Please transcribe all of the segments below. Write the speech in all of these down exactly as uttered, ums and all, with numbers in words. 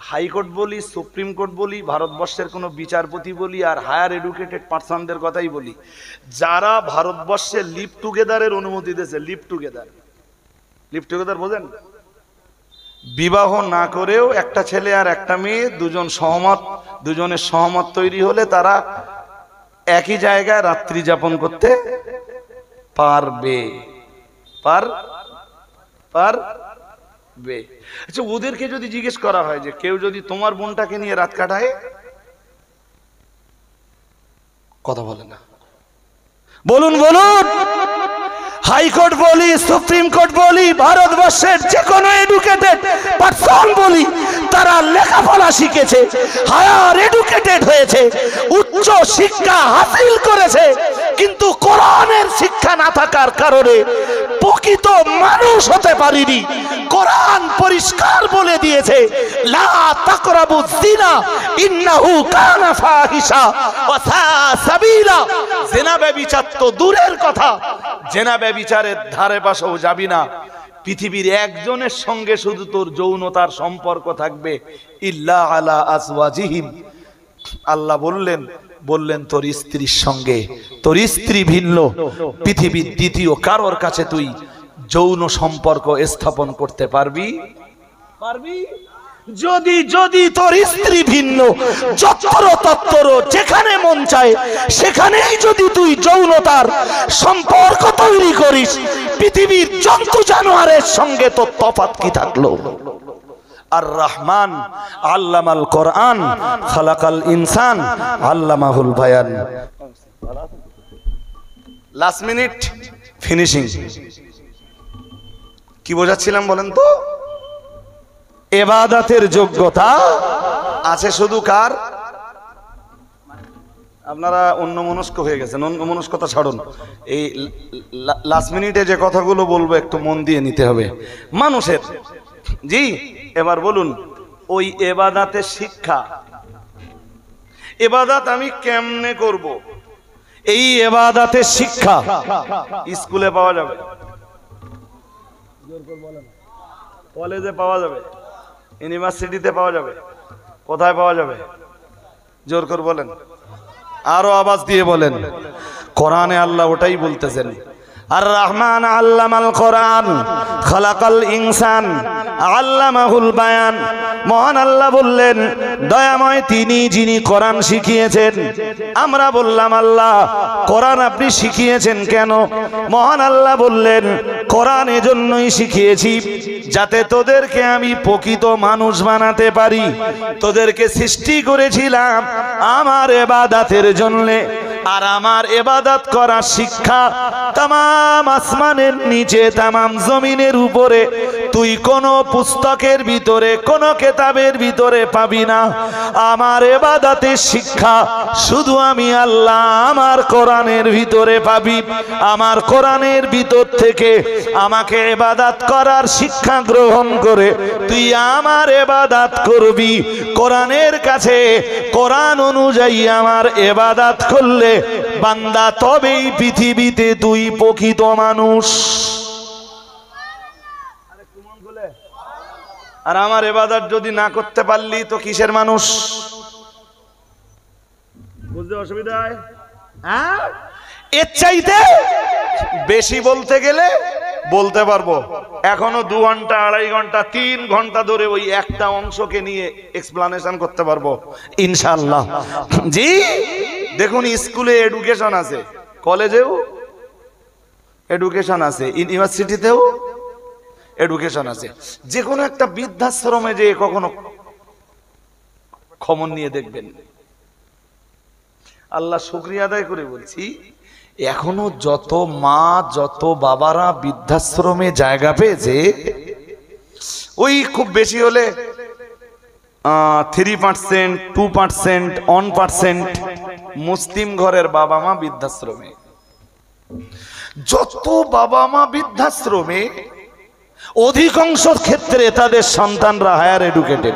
High court বলি, supreme court বলি, ভারতবর্ষের কোনো বিচারপতি বলি, আর হায়ার এডুকেটেড পার্সনদের কথাই বলি, যারা ভারতবর্ষে লিভ টুগেদারের অনুমতি দিয়েছে, লিভ টুগেদার, লিভ টুগেদার বোঝেন? বিবাহ না করেও একটা ছেলে আর একটা মেয়ে দুজন সহমত, দুজনের সহমত তৈরি হলে তারা একই জায়গায় রাত্রি যাপন করতে পারবে, পার পারবে। আচ্ছা, ওদেরকে যদি জিজ্ঞেস করা হয় যে কেউ যদি তোমার বোনটাকে নিয়ে রাত কাটায়, কথা বলে না, বলুন বলুন। হাইকোর্ট বলি, সুপ্রিম কোর্ট বলি, ভারতবর্ষের যে কোনো এডুকেটেড পারসন বলি, তারা লেখাপড়া শিখেছে, হায়ার এডুকেটেড হয়েছে, উচ্চ শিক্ষা হাসিল করেছে, কিন্তু কোরআনের শিক্ষা না থাকার কারণে প্রকৃত মানুষ হতে পারিনি। কোরআন পরিষ্কার বলে দিয়েছে, লা তাকরাবুজ জিনা ইন্নাহু কানা ফাহিশা ওয়া সা সাবিলা। জিনা ব্যভিচার তো দূরের কথা, জিনা ব্যভিচারের ধারে পাশেও যাবি না। পৃথিবীর একজনের সঙ্গে শুধু তোর যৌনতার সম্পর্ক থাকবে, ইল্লা আলা আজওয়াজিহিম। আল্লাহ বললেন বললেন তোর স্ত্রীর সঙ্গে, তোর স্ত্রী ভিন্ন, পৃথিবীর দ্বিতীয় কারোর কাছে তুই যৌন সম্পর্ক স্থাপন করতে পারবি পারবি যদি যদি তোর স্ত্রী ভিন্ন, যত্র তত্র যেখানে মন চায় সেখানেই যদি তুই যৌনতার সম্পর্ক তৈরি করিস, পৃথিবীর জন্তু জানোয়ারের সঙ্গে তোর তফাৎ কি থাকলো? আর রহমান আল্লামাল কোরআন খালাকাল ইনসান আল্লামাহুল বায়ান। লাস্ট মিনিট ফিনিশিং কি বোঝাচ্ছিলাম বলেন তো? ইবাদতের যোগ্যতা আছে শুধু কার? আপনারা অন্যমনস্ক হয়ে গেছেন, অন্যমনস্কতা ছাড়ুন। এই লাস্ট মিনিটে যে কথাগুলো বলবো একটু মন দিয়ে নিতে হবে মানুষের। জি, এবার বলুন, ওই ইবাদতের শিক্ষা, ইবাদত আমি কেমনে করব, এই ইবাদতের শিক্ষা স্কুলে পাওয়া যাবে, কলেজে পাওয়া যাবে, ইউনিভার্সিটিতে পাওয়া যাবে, কোথায় পাওয়া যাবে? জোর করে বলেন, আরো আওয়াজ দিয়ে বলেন। কোরআনে আল্লাহ ওটাই বলতেছেন, আর রহমান আল্লামাল কোরআন খালাকাল ইনসান আল্লামাহুল বায়ান। মহান আল্লাহ বললেন, দয়াময় তিনি যিনি কোরআন শিখিয়েছেন। আমরা বললাম, আল্লাহ কোরআন আপনি শিখিয়েছেন কেন? মহান আল্লাহ বললেন, কোরআন এজন্যই শিখিয়েছি যাতে তোদেরকে আমি প্রকৃত মানুষ বানাতে পারি। তোদেরকে সৃষ্টি করেছিলাম আমার ইবাদতের জন্য, আর আমার ইবাদত করার শিক্ষা তামাম আসমানের নিচে, তামাম জমিনের উপরে তুই কোন পুস্তকের ভিতরে, কোন কিতাবের ভিতরে পাবি না। আমার ইবাদতের শিক্ষা শুধু আমি আল্লাহ আমার কোরআনের ভিতরে পাবি। আমার কোরআনের ভিতর থেকে আমাকে ইবাদত করার শিক্ষা গ্রহণ করে তুই আমার ইবাদত করবি। কোরআনের কাছে, কোরআন অনুযায়ী আমার ইবাদত করলে বান্দা তবেই পৃথিবীতে তুই প্রকৃত মানুষ। আর আমার ইবাদত যদি না করতে পারলি তো কিসের মানুষ? বুঝতে অসুবিধা হয়? হ্যাঁ, এর চাইতে বেশি বলতে গেলে বলতে পারবো। এখনো দু ঘন্টা, আড়াই ঘন্টা, তিন ঘন্টা ধরে ওই একটা অংশকে নিয়ে এক্সপ্লানেশন করতে পারবো ইনশাআল্লাহ। জি, দেখুন, স্কুলে এডুকেশন আছে, কলেজেও এডুকেশন আছে, ইউনিভার্সিটিতেও এডুকেশন আছে। যে কোনো একটা বৃদ্ধাশ্রমে যে কখনো খবর নিয়ে দেখবেন, আল্লাহ শুকরিয়া আদায় করে বলছি, এখনো যত মা যত বাবারা বৃদ্ধাশ্রমে জায়গা পেয়েছে, ওই খুব বেশি হলে three percent two percent one percent Muslim ঘরের বাবা মা বৃদ্ধাশ্রমে। যত বাবা মা বৃদ্ধাশ্রমে, অধিকাংশ ক্ষেত্রে তাদের সন্তানরা হায়ার এডুকেটেড।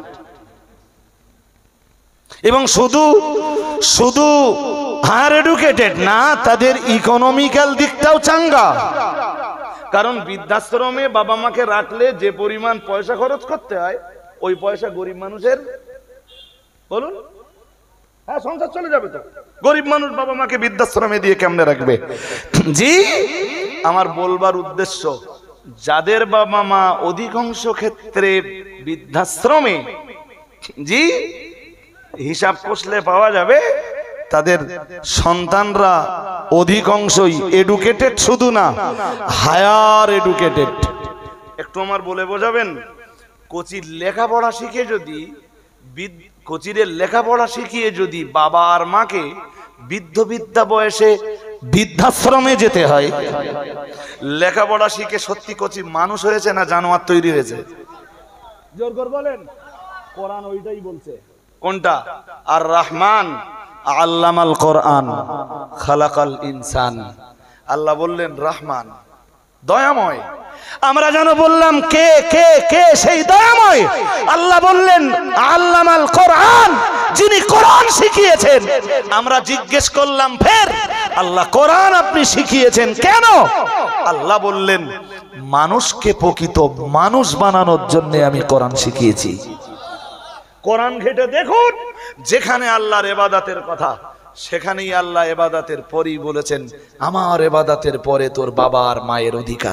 এবং শুধু শুধু হায়ার এডুকেটেড না, তাদের ইকোনমিক্যাল দিকটাও চাঙ্গা। কারণ বৃদ্ধাশ্রমে বাবা মাকে রাখলে যে পরিমাণ পয়সা খরচ করতে হয়, ওই পয়সা গরিব মানুষের, বলুন, হ্যাঁ সংসার চলে যাবে তো। গরিব মানুষ বাবা মাকে বৃদ্ধাশ্রমে দিয়ে কেমনে রাখবে? জি, আমার বলবার উদ্দেশ্য, যাদের বাবা মা অধিকাংশ ক্ষেত্রে বৃদ্ধাশ্রমে, জি হিসাব কষলে পাওয়া যাবে তাদের সন্তানরা অধিকাংশই এডুকেটেড, শুধু না হায়ার এডুকেটেড। একটু আমার বলে বোঝাবেন, কোচির লেখাপড়া শিখে যদি, কোচিরের লেখাপড়া শিখিয়ে যদি বাবা আর মাকে বৃদ্ধ বৃদ্ধা বয়সে বৃদ্ধাশ্রমে যেতে হয়, লেখাপড়া শিখে সত্যি কোচি মানুষ হয়েছে না জানোয়ার তৈরি হয়েছে? জোর করে বলেন। কোরআন ওইটাই বলছে। কোনটা? আর রহমান আল্লামাল কোরআন খালাকাল ইনসান। আল্লাহ বললেন রহমান, দয়াময়। আমরা যেন বললাম কে কে কে সেই দয়াময়? আল্লাহ বললেন আল্লামাল কোরআন, যিনি কোরআন শিখিয়েছেন। আমরা জিজ্ঞেস করলাম, ফের আল্লাহ কোরআন আপনি শিখিয়েছেন কেন? আল্লাহ বললেন মানুষকে প্রকৃত মানুষ বানানোর জন্য আমি কোরআন শিখিয়েছি। কোরআন ঘেটে দেখুন, যেখানে আল্লাহর ইবাদতের কথা সেখানেই আল্লাহ ইবাদতের পরই বলেছেন আমার ইবাদতের পরে তোর বাবা আর মায়ের অধিকার।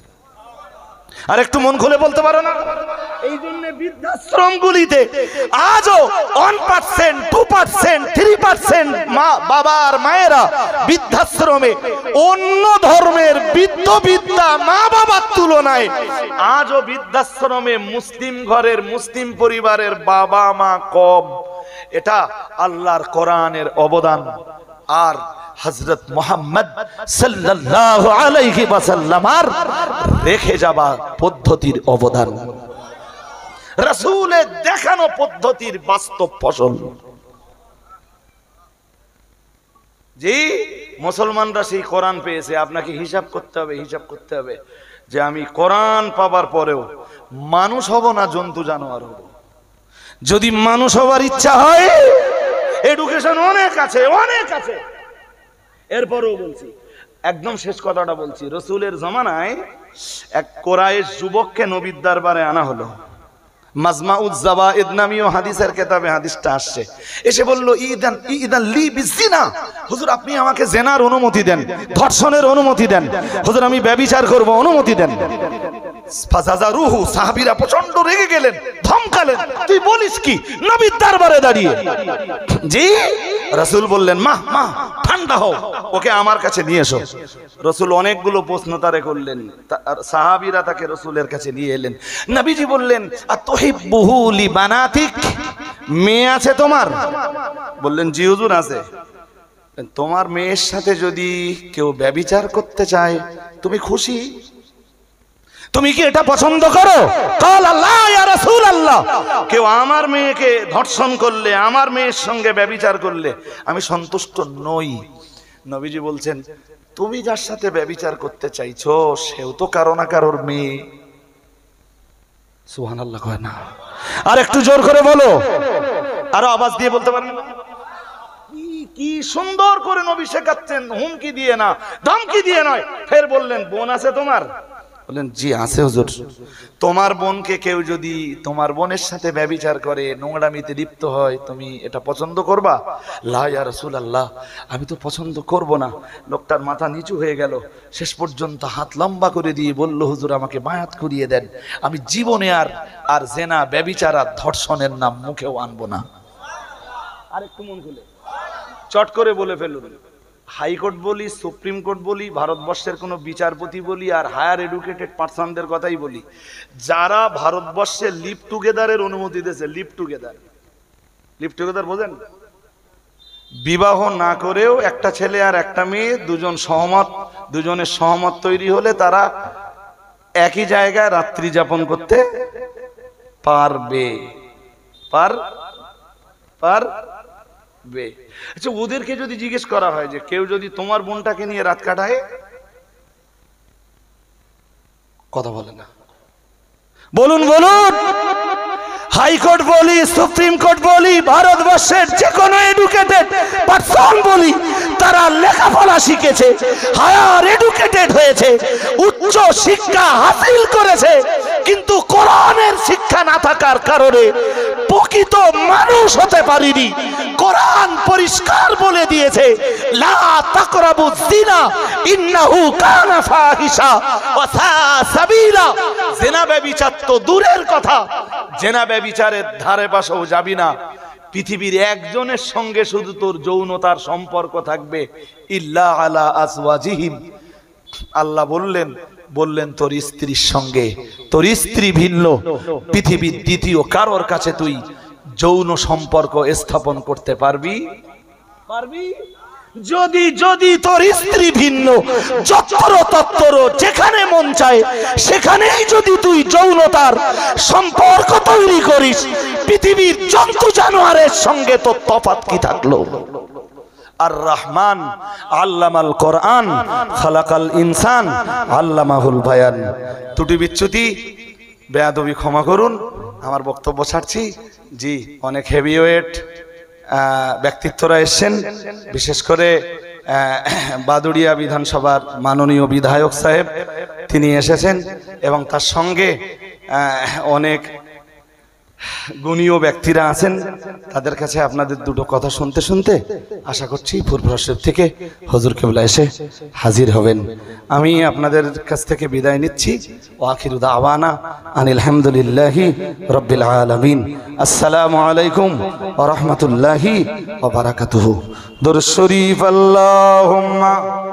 আর একটু মন খুলে বলতে পারো না? এই জন্য বৃদ্ধাশ্রমগুলিতে আজও one percent, two percent, three percent মা বাবা আর মায়েরা বৃদ্ধাশ্রমে অন্য ধর্মের বৃদ্ধ বৃদ্ধা মা বাবার তুলনায় আজও বৃদ্ধাশ্রমে মুসলিম ঘরের মুসলিম পরিবারের বাবা মা কম। এটা আল্লাহর কোরআনের অবদান আর হযরত মুহাম্মদ সাল্লাল্লাহু আলাইহি ওয়াসাল্লামের রেখে যাওয়া পদ্ধতির অবদান, রাসূলের দেখানো পদ্ধতির বাস্তব ফসল। জি, মুসলমানরা সেই কোরআন পেয়েছে। আপনাকে হিসাব করতে হবে, হিসাব করতে হবে যে আমি কোরআন পাবার পরেও মানুষ হব না জন্তু জানোয়ার হব। যদি মানুষ হবার ইচ্ছা হয়, এডুকেশন অনেক আছে, অনেক আছে। এরপরেও বলছি, একদম শেষ কথাটা বলছি, রাসূলের জামানায় এক কোরাইশ যুবককে নবীর দরবারে আনা হলো। মাজমাউজ জাওয়াইদ নামীয় হাদিসের কিতাবে হাদিসটা আসছে। এসে বলল ইদান ইদান লি বিজিনা, হুজুর আপনি আমাকে জেনার অনুমতি দেন, ধর্ষণের অনুমতি দেন, হুজুর আমি ব্যভিচার করব, অনুমতি দেন। ফাজাজারুহু, সাহাবীরা প্রচন্ড রেগে গেলেন, ধমকালেন, তুই বলিস কি নবীর দরবারে দাঁড়িয়ে? জি, রাসূল বললেন মা মা ঠান্ডা হও, ওকে আমার কাছে নিয়ে এসো। রাসূল অনেকগুলো প্রশ্ন তারে করলেন, সাহাবীরা তাকে রাসূলের কাছে নিয়ে এলেন। নবীজি বললেন আতুহিব্বুহু লিবানাতিক, মেয়ে আছে তোমার? বললেন জি হুজুর আছে। তোমার মেয়ের সাথে যদি কেউ ব্যভিচার করতে চায় তুমি খুশি? তুমি কি এটা পছন্দ করো? কাল আল্লাহ ইয়া রাসূলুল্লাহ, কেউ আমার মেয়েকে ধর্ষণ করলে, আমার মেয়ের সঙ্গে ব্যভিচার করলে আমি সন্তুষ্ট নই। নবীজি বলছেন তুমি যার সাথে ব্যভিচার করতে চাইছো সেও তো কারো না কারোর মেয়ে। সুবহানাল্লাহ কয় না? আর একটু জোর করে বলো, আরো আওয়াজ দিয়ে বলতে পারেন? কি সুন্দর করে নবী শেখাচ্ছেন, হুমকি দিয়ে না, ধমকি দিয়ে নয়। ফের বললেন বোন আছে তোমার? বললেন জি আছে হুজুর। তোমার বোনকে কেউ যদি তোমার বোনের সাথে ব্যভিচার করে, নোংরামিতে লিপ্ত হয়, তুমি এটা পছন্দ করবা? লা ইয়া রাসূলুল্লাহ, আমি তো পছন্দ করব না। লোকটার মাথা নিচু হয়ে গেল, শেষ পর্যন্ত হাত লম্বা করে দিয়ে বলল হুজুর আমাকে বায়াত করিয়ে দেন, আমি জীবনে আর আর জেনা ব্যভিচার আর ধর্ষণের নাম মুখেও আনবো না। আর একটু মন খুলে চট করে বলে ফেলুন, হাইকোর্ট বলি, সুপ্রিম কোর্ট বলি, ভারতবর্ষের কোনো বিচারপতি বলি, আর হায়ার এডুকেটেড পার্সনদের কথাই বলি, যারা ভারতবর্ষে লিভ টুগেদারের অনুমতি দিয়েছে, লিভ টুগেদার, লিভ টুগেদার বোঝেন? বিবাহ না করেও একটা ছেলে আর একটা মেয়ে দুজন সহমত, দুজনের সহমত তৈরি হলে তারা একই জায়গায় রাত্রি যাপন করতে পারবে, পার পার আচ্ছা, ওদেরকে যদি জিজ্ঞেস করা হয় যে কেউ যদি তোমার বোনটাকে নিয়ে রাত কাটায়, কথা বলে না? বলুন বলুন। হাইকোর্ট বলি, সুপ্রিম কোর্ট বলি, ভারতবর্ষের যে কোনো এডুকেটেড পারসন বলি, তারা লেখাপড়া শিখেছে, হায়ার এডুকেটেড হয়েছে, উচ্চ শিক্ষা হাসিল করেছে, কিন্তু কোরআনের শিক্ষা না থাকার কারণে প্রকৃত মানুষ হতে পারিনি। কোরআন পরিষ্কার বলে দিয়েছে, লা তাকরাবুজ জিনা ইন্নাহু কানা ফাহিশা ওয়া সা সাবিলা। জিনা ব্যভিচার তো দূরের কথা, জিনা ব্যভিচারের ধারে পাশেও যাবি না। পৃথিবীর একজনের সঙ্গে শুধু তোর যৌনতার সম্পর্ক থাকবে, ইল্লা আলা আজওয়াজিহিম। আল্লাহ বললেন বললেন তোর স্ত্রীর সঙ্গে, তোর স্ত্রী ভিন্ন, পৃথিবীর দ্বিতীয় কারোর কাছে তুই যৌন সম্পর্ক স্থাপন করতে পারবি পারবি যদি যদি তোর স্ত্রী ভিন্ন, যত্র তত্র যেখানে মন চায় সেখানেই যদি তুই যৌনতার সম্পর্ক তৈরি করিস, পৃথিবীর জন্তু জানোয়ারের সঙ্গে তোর তফাৎ কি থাকলো? আর রহমান আল্লামাল কোরআন খালাকাল ইনসান আল্লামাহুল বায়ান। ত্রুটি বিচ্যুতি বেয়াদবি ক্ষমা করুন, আমার বক্তব্য ছাড়ছি। জি, অনেক হেভিওয়েট ব্যক্তিত্বরা এসছেন, বিশেষ করে বাদুড়িয়া বিধানসভার মাননীয় বিধায়ক সাহেব তিনি এসেছেন, এবং তার সঙ্গে অনেক গুণীয় ব্যক্তিরা আছেন। তাদের কাছে আপনাদের দুটো কথা শুনতে শুনতে আশা করছি ফুরফুরা শরীফ থেকে হুজুর কিবলা এসে হাজির হবেন। আমি আপনাদের কাছ থেকে বিদায় নিচ্ছি। ওয়া আখিরু দাওয়ানা আনিল হামদুলিল্লাহি রাব্বিল আলামিন। আসসালামু আলাইকুম ওয়া রাহমাতুল্লাহি ওয়া বারাকাতুহু। দুরূদ শরীফ আল্লাহুম্মা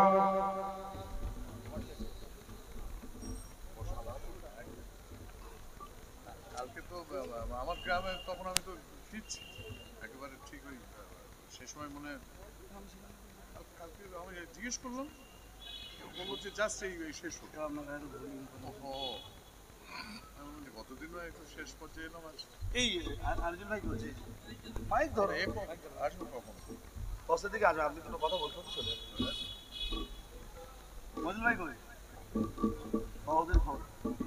আমার গ্রামে তখন আমি তো ফিরছি একেবারে ঠিক ওই সে সময় মনে কালকে আমি জিজ্ঞেস করলাম, বললো যে জাস্ট এই শেষ হলো। কতদিন একটু শেষ পর্যায়ে এলাম। এই আরেকজন ভাই বলছে মাইক ধরো, আসবো কখন? দশের দিকে আসবে, আপনি কোনো কথা বলতে চলে মজুল ভাই কই? ওদের খবর